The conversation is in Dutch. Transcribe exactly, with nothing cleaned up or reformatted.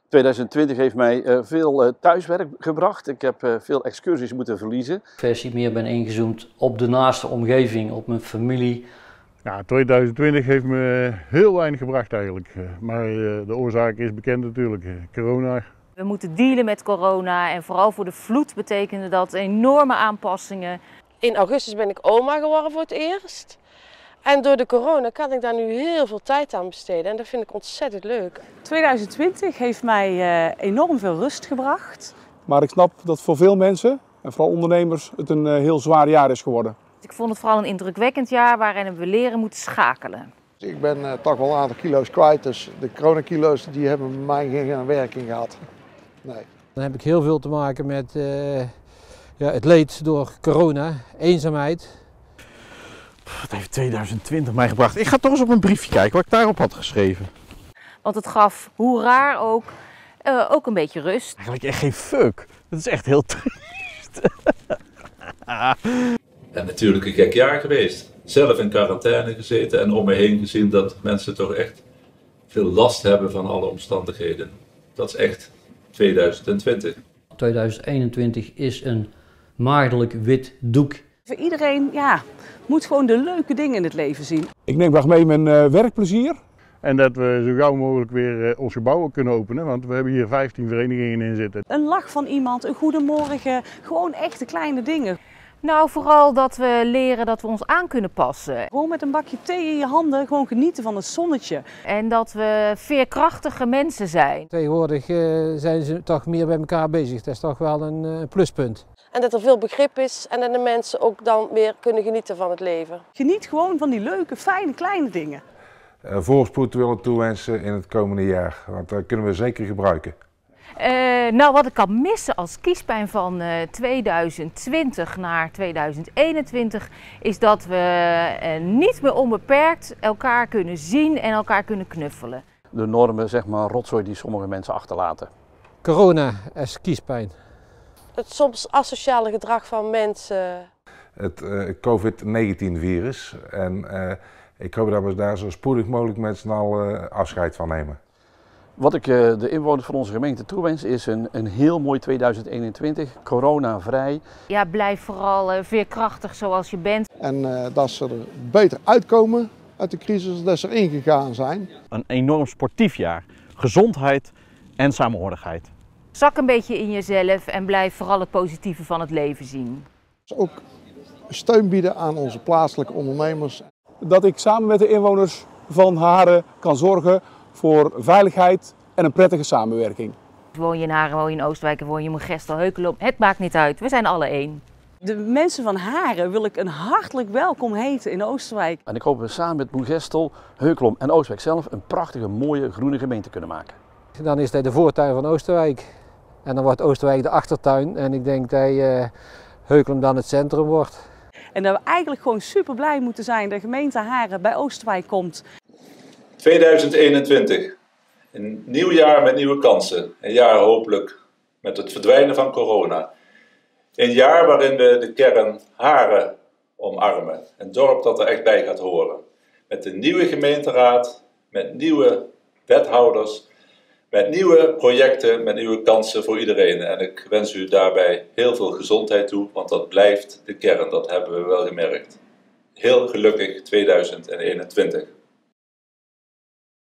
tweeduizend twintig heeft mij uh, veel uh, thuiswerk gebracht. Ik heb uh, veel excursies moeten verliezen. Versie meer ben ingezoomd op de naaste omgeving, op mijn familie. Ja, tweeduizend twintig heeft me heel weinig gebracht eigenlijk. Maar uh, de oorzaak is bekend natuurlijk, corona. We moeten dealen met corona en vooral voor de vloed betekende dat enorme aanpassingen. In augustus ben ik oma geworden voor het eerst. En door de corona kan ik daar nu heel veel tijd aan besteden en dat vind ik ontzettend leuk. tweeduizend twintig heeft mij uh, enorm veel rust gebracht. Maar ik snap dat voor veel mensen, en vooral ondernemers, het een uh, heel zwaar jaar is geworden. Ik vond het vooral een indrukwekkend jaar waarin we leren moeten schakelen. Ik ben uh, toch wel een aantal kilo's kwijt, dus de coronakilo's die hebben bij mij geen werking gehad. Nee. Dan heb ik heel veel te maken met uh, ja, het leed door corona, eenzaamheid. Wat heeft tweeduizend twintig mij gebracht? Ik ga toch eens op een briefje kijken wat ik daarop had geschreven. Want het gaf, hoe raar ook, uh, ook een beetje rust. Eigenlijk echt geen fuck. Dat is echt heel triest. En natuurlijk een gek jaar geweest. Zelf in quarantaine gezeten en om me heen gezien dat mensen toch echt veel last hebben van alle omstandigheden. Dat is echt tweeduizend twintig. tweeduizend eenentwintig is een maagdelijk wit doek. Voor iedereen ja, moet gewoon de leuke dingen in het leven zien. Ik neem graag mee mijn uh, werkplezier. En dat we zo gauw mogelijk weer uh, ons gebouw kunnen openen, want we hebben hier vijftien verenigingen in zitten. Een lach van iemand, een goedemorgen, gewoon echte kleine dingen. Nou, vooral dat we leren dat we ons aan kunnen passen. Gewoon met een bakje thee in je handen, gewoon genieten van het zonnetje. En dat we veerkrachtige mensen zijn. Tegenwoordig uh, zijn ze toch meer bij elkaar bezig, dat is toch wel een uh, pluspunt. En dat er veel begrip is en dat de mensen ook dan weer kunnen genieten van het leven. Geniet gewoon van die leuke, fijne, kleine dingen. Uh, voorspoed willen toewensen in het komende jaar, want dat kunnen we zeker gebruiken. Uh, nou, wat ik kan missen als kiespijn van uh, tweeduizend twintig naar tweeduizend eenentwintig is dat we uh, niet meer onbeperkt elkaar kunnen zien en elkaar kunnen knuffelen. De normen, zeg maar, rotzooi die sommige mensen achterlaten. Corona is kiespijn. Het soms asociale gedrag van mensen. Het uh, COVID negentien virus en uh, ik hoop dat we daar zo spoedig mogelijk met z'n allen afscheid van nemen. Wat ik uh, de inwoners van onze gemeente toewens is een, een heel mooi tweeduizend eenentwintig, coronavrij. Ja, blijf vooral uh, veerkrachtig zoals je bent. En uh, dat ze er beter uitkomen uit de crisis dat ze erin gegaan zijn. Een enorm sportief jaar, gezondheid en samenhorigheid. Zak een beetje in jezelf en blijf vooral het positieve van het leven zien. Ook steun bieden aan onze plaatselijke ondernemers. Dat ik samen met de inwoners van Haren kan zorgen voor veiligheid en een prettige samenwerking. Woon je in Haren, woon je in Oostwijk, woon je in Moergestel, Heukelom, het maakt niet uit, we zijn alle één. De mensen van Haren wil ik een hartelijk welkom heten in Oostwijk. En ik hoop dat we samen met Moergestel, Heukelom en Oostwijk zelf een prachtige, mooie, groene gemeente kunnen maken. Dan is hij de voortuin van Oosterwijk. En dan wordt Oosterwijk de achtertuin en ik denk dat uh, Heukelom dan het centrum wordt. En dat we eigenlijk gewoon super blij moeten zijn dat gemeente Haren bij Oosterwijk komt. tweeduizend eenentwintig. Een nieuw jaar met nieuwe kansen. Een jaar hopelijk met het verdwijnen van corona. Een jaar waarin we de kern Haren omarmen. Een dorp dat er echt bij gaat horen. Met een nieuwe gemeenteraad, met nieuwe wethouders, met nieuwe projecten, met nieuwe kansen voor iedereen. En ik wens u daarbij heel veel gezondheid toe, want dat blijft de kern, dat hebben we wel gemerkt. Heel gelukkig tweeduizend eenentwintig.